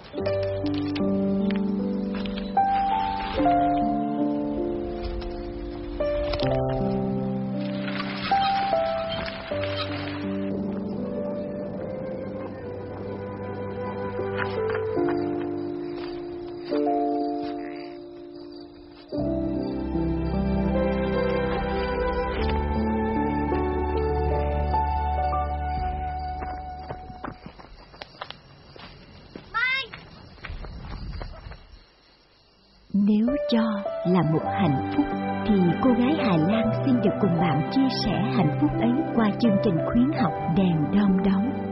Nếu cho là một hạnh phúc thì cô gái Hà Lan xin được cùng bạn chia sẻ hạnh phúc ấy qua chương trình khuyến học Đèn Đom Đóm.